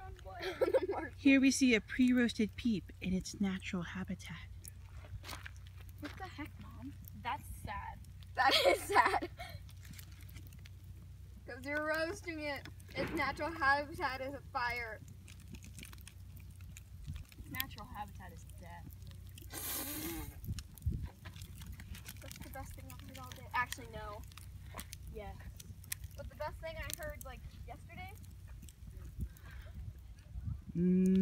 on what? Here we see a pre-roasted peep in its natural habitat. What the heck, Mom? That's sad. That is sad. Because you're roasting it. Its natural habitat is a fire. Its natural habitat is death. That's the best thing I've heard all day. Actually, no. Yes. But the best thing I heard, like, yesterday?